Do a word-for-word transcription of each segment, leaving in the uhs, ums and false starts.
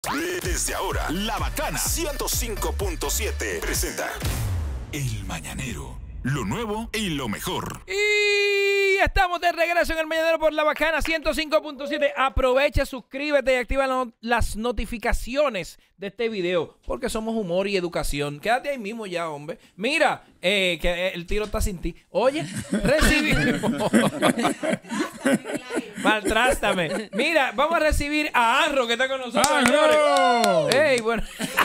Desde ahora, La Bacana ciento cinco punto siete presenta El Mañanero. Lo nuevo y lo mejor. Y estamos de regreso en El Mañanero por La Bacana ciento cinco punto siete. Aprovecha, suscríbete y activa no, las notificaciones de este video, porque somos humor y educación. Quédate ahí mismo ya, hombre. Mira, eh, que el tiro está sin ti. Oye, recibimos. Maltrástame. Mira, vamos a recibir a Arro, que está con nosotros, señores. Ey, bueno.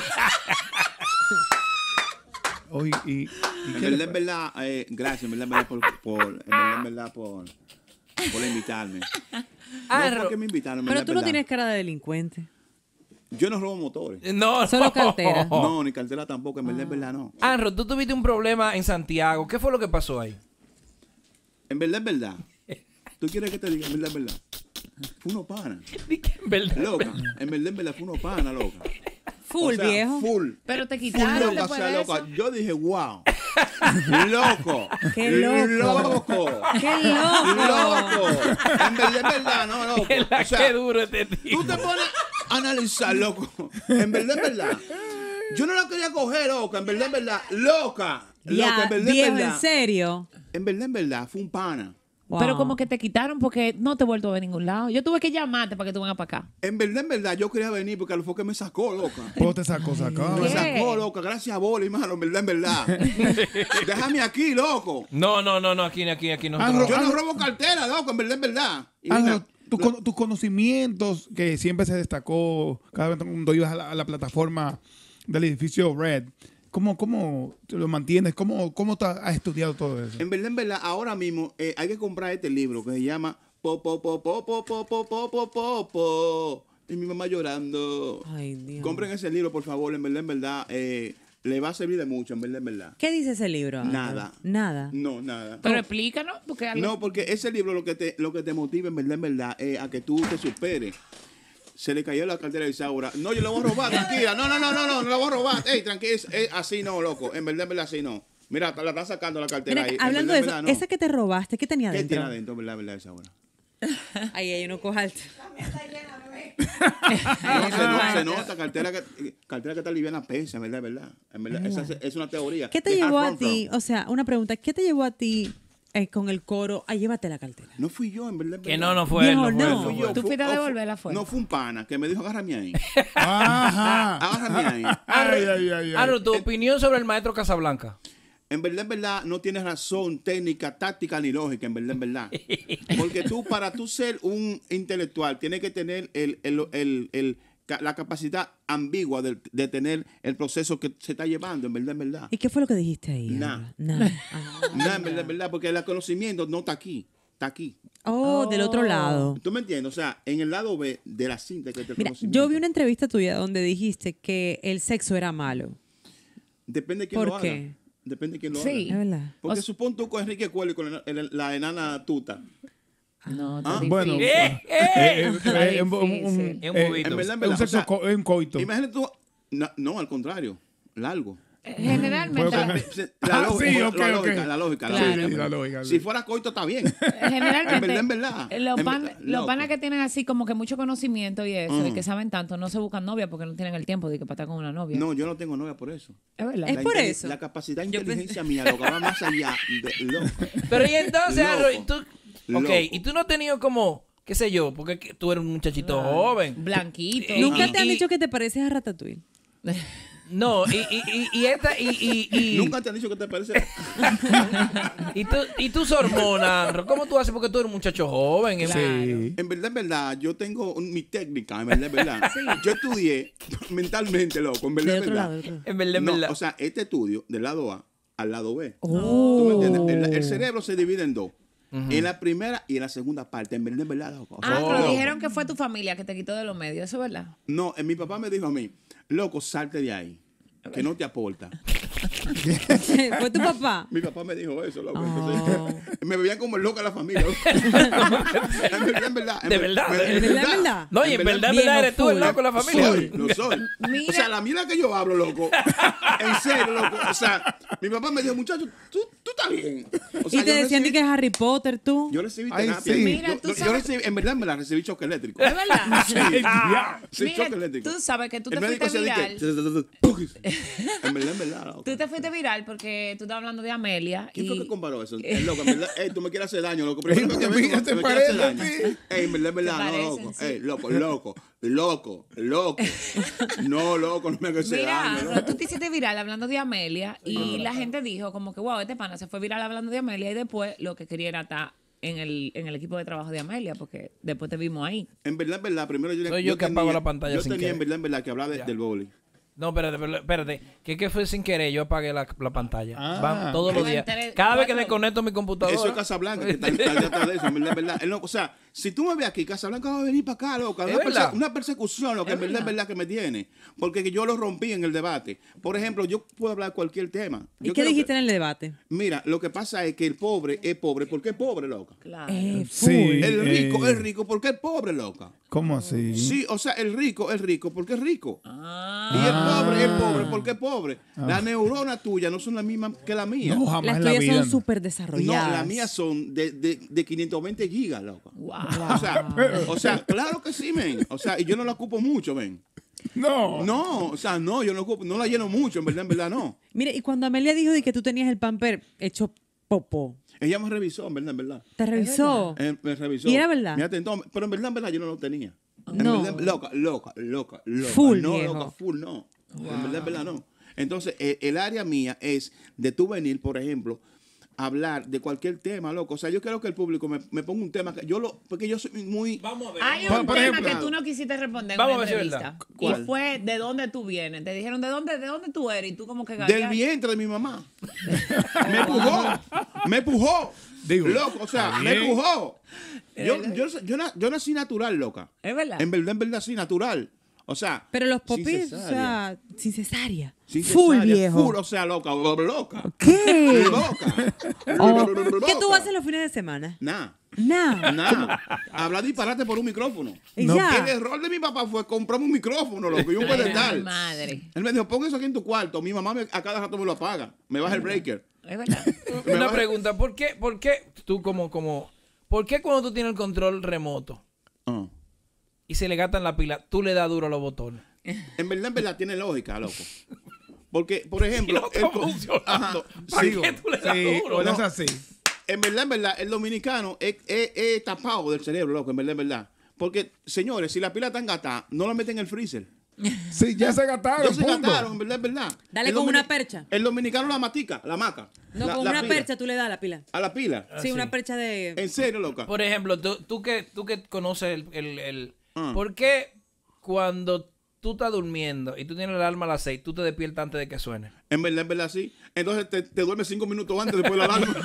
Oye, y, y en verdad, en verdad, eh, gracias, en verdad, en verdad, por, por, en verdad, en verdad, por, por invitarme. Arro. No, ¿por qué me invitaron? En Pero verdad, tú no verdad. tienes cara de delincuente. Yo no robo motores. No, Solo no. cartera. No, ni cartera tampoco, en verdad, en verdad, no. Arro, tú tuviste un problema en Santiago. ¿Qué fue lo que pasó ahí? En verdad, en verdad. ¿Tú quieres que te diga? En verdad, en verdad. Fue uno pana. Di que en verdad. Loca. En verdad, en verdad, fue uno pana, loca. Full, O sea, viejo. Full. Pero te Full quitaron loca, o después sea, de loca. eso. Yo dije, wow. Loco. Qué loco. Loco. ¡Qué loco! Loco. En verdad, en verdad, no, loco. Que la O sea, que duro este tipo. tú te pones a analizar, loco. En verdad, en verdad. Yo no la quería coger, loca. En verdad, en verdad. Loca. Loca, Ya, en verdad, viejo, en verdad. ¿en serio? En verdad, en verdad. Fue un pana. Wow. Pero como que te quitaron porque no te he vuelto a ver a ningún lado. Yo tuve que llamarte para que tú vengas para acá. En verdad, en verdad, yo quería venir porque a lo fue que me sacó, loca. vos te sacó, sacó. Me ¿Qué? sacó, loca. Gracias a Boli, hermano. En verdad, en verdad. Déjame aquí, loco. No, no, no, no, aquí, aquí, aquí no. Arro, Yo no robo cartera, loco. En verdad, en verdad. Y Ángel, mira, tu con- tus conocimientos, que siempre se destacó cada vez cuando ibas a la, a la plataforma del edificio Red, ¿cómo, cómo te lo mantienes? ¿Cómo, cómo te has estudiado todo eso? En verdad, en verdad, ahora mismo eh, hay que comprar este libro que se llama Po, po, po, po, po, po, po, po, po, po, po. Y mi mamá llorando. Ay, Dios. Compren ese libro, por favor. En verdad, en verdad, eh, le va a servir de mucho, en verdad, en verdad. ¿Qué dice ese libro? Ángel? Nada. Nada. No, nada. Pero explícanos, porque algo... No, porque ese libro lo que te, lo que te motiva, en verdad, en verdad, es a que tú te superes. Se le cayó la cartera de Isaura. No, yo la voy a robar, tranquila. No, no, no, no, no, no la voy a robar. Ey, tranquila, es, es así no, loco. En verdad, en verdad, así no. Mira, la están sacando la cartera Mira, ahí. En hablando verdad, de en eso, verdad, no. esa que te robaste, ¿qué tenía ¿Qué adentro? tiene adentro, en verdad, en verdad, Isaura? Ahí hay uno cojalto. No, se, no, se nota, cartera que, cartera que está liviana pesa, en verdad, en verdad. En verdad, esa es, es una teoría. ¿Qué te De llevó Hard a Front ti? Front. O sea, una pregunta. ¿Qué te llevó a ti eh, con el coro a llévate la cartera? No fui yo, en verdad. en Que verdad. no, no fue él. Viejo, No fue él, no. no Fui fue yo. él. Tú Fu- fuiste a oh, fu- devolverla, fue. No fue un pana que me dijo, agárrame ahí. Ajá. Agárrame ahí. Ay, ay, ay, ay. Arro, tu opinión sobre el maestro Casablanca. En verdad, en verdad, no tienes razón técnica, táctica ni lógica, en verdad, en verdad. Porque tú, para tú ser un intelectual, tienes que tener el, el, el, el- ca- la capacidad ambigua de, de tener el proceso que se está llevando, en verdad, en verdad. ¿Y qué fue lo que dijiste ahí? Nah. Álvaro? Nada. Ah. No, en verdad, en verdad, porque el conocimiento no está aquí, está aquí. Oh, del otro lado. ¿Tú me entiendes? O sea, en el lado B de la cinta que te Mira, yo vi una entrevista tuya donde dijiste que el sexo era malo. Depende de quién ¿Por lo qué? haga. Depende de quién lo Sí. Es haga. verdad. Porque O- supón tú con Enrique Cuello y con la, la- la enana tuta. No, Ah, está bueno. difícil. ¡Eh, Eh, eh! eh, eh, un- un- un- difícil. Es un eh, bobito. En verdad, en un verdad. sexo, o sea, co- un coito. Imagínate tú. No, no, al contrario. Largo. Generalmente, Fue- la- Se- La, Ah, lógica, sí, la ok, lógica, ok. la lógica, la Claro. lógica. Sí, la lógica, sí. Si fuera coito, está bien. generalmente En verdad, en verdad. los, En pan- verdad, los loco. panas que tienen así como que mucho conocimiento y eso, y Mm. que saben tanto, no se buscan novia porque no tienen el tiempo de que para estar con una novia. No, yo no tengo novia por eso. Es verdad. Es La por inteli- eso. La capacidad de Yo inteligencia mía, lo que va más allá de loco. Pero y entonces, Loco. Arro, y tú, ok, Loco. y tú no has tenido como, qué sé yo, porque que tú eres un muchachito joven. Blanquito. Y- ¿Nunca y- te han y- dicho que te pareces a Ratatouille? No, y, y, y, y esta, y, y, y, Nunca te han dicho que te parece. y, tú, y tus hormonas, Arro, ¿cómo tú haces? Porque tú eres un muchacho joven. ¿eh? Sí. En verdad, en verdad, yo tengo un- mi técnica, en verdad, en verdad. Yo estudié mentalmente, loco, en verdad, Del en otro verdad. lado. del otro lado. En verdad, en No, verdad. o sea, este estudio del lado A al lado B. ¿Tú me Oh. entiendes? El, el cerebro se divide en dos. En la primera y en la segunda parte. En verdad, en verdad, loco. O sea, Ah, pero loco. dijeron que fue tu familia que te quitó de los medios, ¿eso es verdad? No, eh, mi papá me dijo a mí, loco, salte de ahí, que no te aporta. ¿Fue tu papá? Mi papá me dijo eso, loco. Oh. Entonces, me veían como el loco de la familia. loco. en verdad, en verdad. en De ver- verdad, me- de ¿De verdad, verdad? No, y en verdad, en Viejo verdad, eres tú el full. loco de la familia. Soy, lo soy. Mira. O sea, la mira que yo hablo, loco. En serio, loco. O sea, mi papá me dijo, muchacho, tú, tú estás bien. O Y sea, te yo decían recibí- que es Harry Potter, tú. Yo recibí Ay, terapia. sí. Mira, Yo- tú yo, yo sabes- recibí, en verdad me la recibí choque eléctrico. ¿Es verdad? Sí, sí, Mira, choque eléctrico. tú sabes que tú te El médico fuiste hacía de viral. que- En verdad, en verdad. loco. Tú te fuiste viral porque tú estabas hablando de Amelia. ¿Quién fue y- que comparó eso? Es loco, en verdad. Ey, tú me quieres hacer daño, loco. Primero que Mira, me vengo, te me quieres hacer daño. parece, sí. Ey, en verdad, en verdad, no, parecen, loco. sí. Ey, loco, loco, loco, loco. No, loco, no me hagas ese Mira, daño. pero loco. tú te hiciste viral hablando de Amelia y Ah. la gente dijo como que, wow, este pana se fue viral hablando de Amelia y después lo que quería era estar en el, en el equipo de trabajo de Amelia porque después te vimos ahí. En verdad, en verdad, primero yo, Soy yo que apago la pantalla Yo sin tenía, en querer. verdad, en verdad, que hablar de- Ya. del bowling. No, espérate, espérate, espérate. Que que fue sin querer, yo apagué la, la pantalla. Ah. Vamos, todos los Me días. enteré- Cada vez que cuatro- desconecto mi computadora. Eso es Casablanca, que está, está detrás de eso, en verdad, en verdad. Él no- o sea, si tú me ves aquí, Casablanca va a venir para acá, loca. ¿Es Una, verdad? perse- una persecución, lo que ¿Es en verdad, es verdad? verdad que me tiene. Porque que yo lo rompí en el debate. Por ejemplo, yo puedo hablar de cualquier tema. ¿Y Yo qué creo dijiste que- en el debate? Mira, lo que pasa es que el pobre es pobre porque es pobre, loca. Claro. Eh, Sí. full. El rico eh, es rico porque es pobre, loca. ¿Cómo así? Sí, o sea, el rico es rico porque es rico. Ah. Y el pobre es pobre porque es pobre. Las neuronas tuyas no son las mismas que las mías. No, jamás Las en la tuyas vida. son no. súper No, desarrolladas. las mías son de, de, de quinientos veinte gigas, loca. Wow. O sea, o sea, claro que sí, men. O sea, y yo no la ocupo mucho, men. No. No, o sea, no, yo no, ocupo, no la lleno mucho, en verdad, en verdad, no. Mire, y cuando Amelia dijo de que tú tenías el pamper hecho popó, Ella me revisó, en verdad, en verdad. ¿te revisó? Eh, me revisó. ¿Y era verdad? Me atentó, pero en verdad, en verdad, yo no lo tenía. En No. verdad, loca, loca, loca, loca. Full, no, viejo. loca, full, no. En verdad, en verdad, no. Entonces, eh, el área mía es de tú venir, por ejemplo, a hablar de cualquier tema, loco. O sea, yo quiero que el público me, me ponga un tema que yo lo, porque yo soy muy. Vamos a ver. Hay Por- un por tema ejemplo- que tú no quisiste responder en Vamos una a ver si es entrevista. verdad. Y ¿Cuál? fue de dónde tú vienes. Te dijeron de dónde, de dónde tú eres y tú como que Del gagueaste. vientre de mi mamá. Me empujó. Me empujó. Digo, loco, o sea, está me bien. empujó. Yo, yo, yo, na- yo nací natural, loca. Es verdad. En verdad, en verdad, sí, natural. O sea. Pero los sin popis, o cesárea. sea, sin cesárea. Sin Full, cesárea, viejo. Full, o sea, loca, loca. ¿Qué? Loca. Oh, Loca. ¿qué tú haces los fines de semana? Nada. Nada. Nada. Hablar disparate por un micrófono. Y No. ya. El error de mi papá fue comprarme un micrófono, loco, y un Ay, pedestal. madre. Él me dijo, pon eso aquí en tu cuarto. Mi mamá me- a cada rato me lo apaga. Me baja el breaker. Es verdad. Me Una baja- pregunta, ¿por qué, por qué tú como, como, por qué cuando tú tienes el control remoto Ah. y se le gastan la pila, tú le das duro a los botones? En verdad, en verdad, tiene lógica, loco. Porque, por ejemplo... no está el co- funcionando. Ajá, ¿Para sí, qué tú le das Sí, duro? o no es No. así. En verdad, en verdad, el dominicano es, es- es tapado del cerebro, loco, en verdad, en verdad. Porque, señores, si la pila está engatada, no la meten en el freezer. Sí, ya se gastaron. Ya se punto. gastaron, en verdad, en verdad. Dale El con domini- una percha. El dominicano la matica, la maca. No, la- con la una pila. percha tú le das a la pila. A la pila. Sí, sí. una percha de... En serio, loca. Por ejemplo, tú, tú que, tú que conoces el... el, el- Ah. ¿Por qué cuando tú estás durmiendo y tú tienes el alarma a las seis, tú te despiertas antes de que suene? En verdad, en verdad, sí. Entonces te, te duermes cinco minutos antes después de la alarma.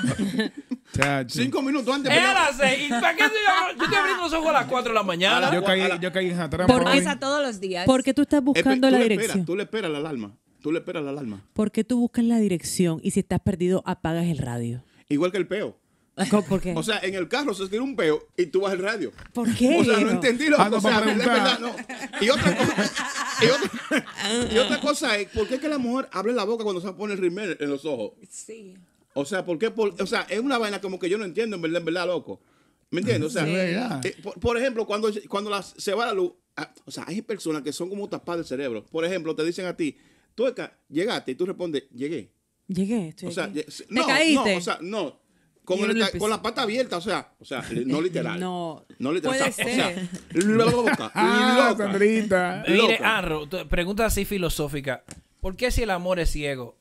Chacho. cinco minutos antes. Es a ¿verdad? las seis. ¿Y para qué tú yo, yo estoy abriendo los ojos a las cuatro de la mañana? Yo caí, yo caí en esa trampa. Por- hoy. Pasa todos los días. Porque tú estás Espe- buscando tú la le dirección. esperas, tú le esperas la alarma. Tú le esperas la alarma. Porque tú buscas la dirección y si estás perdido apagas el radio. Igual que el peo. ¿Cómo- ¿Por qué? O sea, en el carro se tira un peo y tú vas el radio. ¿Por qué? O sea, no viejo? entendí lo Ah, no, o sea, para es preguntar. verdad, no. Y otra cosa, y otra, y otra cosa es, ¿por qué es que la mujer abre la boca cuando se pone el rímel en los ojos? Sí. O sea, ¿por qué? Por- o sea, es una vaina como que yo no entiendo, en verdad, en verdad, loco. ¿Me entiendes? O sea, Sí. verdad. eh, por, por ejemplo, cuando, cuando las- se va la luz, ah, o sea, hay personas que son como tapadas del cerebro. Por ejemplo, te dicen a ti, tú acá, llegaste y tú respondes, llegué. Llegué, estoy O sea, aquí. lle- ¿Te no, caíste? no, o sea, no. Con, Y el- uno le con la pata abierta, o sea, o sea, no literal. No, no literal. puede o sea, o sea, ser. loca, Ah, loca. Sandrita. Mire, loca. Anro, tú- pregunta así filosófica. ¿Por qué si el amor es ciego,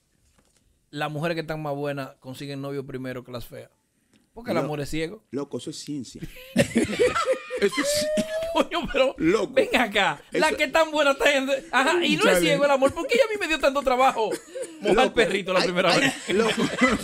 las mujeres que están más buenas consiguen novio primero que las feas? Porque el No. amor es ciego. Loco, eso es ciencia. Eso es, Coño, pero Loco. ven acá. La Eso- que tan buena está en... Ajá, y no es Chale. ciego el amor. ¿Por qué ella a mí me dio tanto trabajo mojar al loco. perrito la Ay, primera ay, vez? Loco.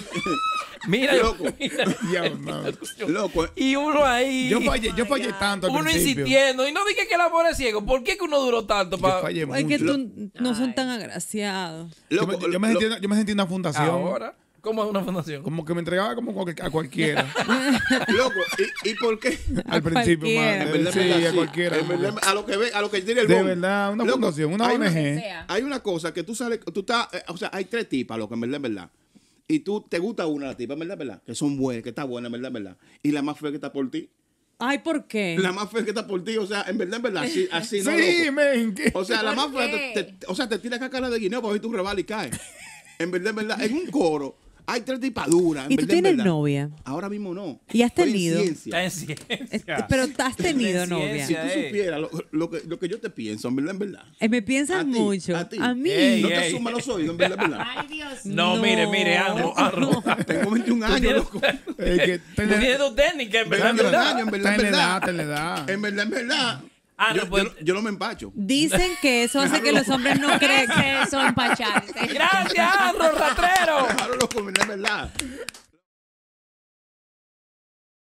Mira, loco. mira. Ya, no. Loco. Y uno ahí... Yo fallé, yo fallé tanto al Uno principio. insistiendo. Y no dije que el amor es ciego. ¿Por qué que uno duró tanto Yo para... fallé Es que mucho. tú no son tan agraciados. Yo, Loco, me, yo me lo- sentí, yo me sentí en una fundación. Ahora? ¿Cómo es una fundación? Como que me entregaba como cual- a cualquiera. Loco, ¿y, y por qué? al principio, cualquiera. man. En verdad, Sí, en verdad, a sí. cualquiera. En verdad, a lo que ve, a lo que tiene el De boom. verdad, una Loco, fundación, una hay O N G. Sea. Hay una cosa que tú sales, tú estás, eh, o sea, hay tres tipas, loco, en verdad, en verdad. y tú te gusta una la tipa, ¿verdad? ¿verdad? Que son buenas, que está buena, ¿verdad? ¿verdad? Y la más fea que está por ti. Ay, ¿por qué? La más fea que está por ti, o sea, en verdad, en verdad, así, así no. Sí, loco. men. ¿qué? O sea, la ¿Por más fea, qué? te, te- o sea, te tira cara de guineo para ver tu rebala y cae. En verdad, en verdad, en un coro hay tres tipaduras. en ¿Y tú verdad, en tienes verdad. novia? Ahora mismo no. ¿Y has Estoy en tenido? ciencia. Está en ciencia. Este, pero has tenido Ciencia, novia. Si tú eh. supieras lo, lo que, lo que yo te pienso, en verdad, en verdad. Eh, me piensas A ti, mucho. a ti. mí. Ey, No te ey. suman los oídos, en verdad, en verdad. Ay, Dios. No, No. mire, mire, Arro, Arro. Tengo veintiún años, tienes- loco. Eh, que Tú ten- tienes tu técnica, en verdad, en veintiún verdad. años, en verdad, ten en la edad, verdad. ten la edad. En verdad, en verdad. Ah, no, yo, pues- yo, yo no me empacho. Dicen que eso hace que los hombres no ¿Qué crezcan. es eso, empacharse? Gracias, Arro, ratrero. Claro, loco, en verdad, en verdad.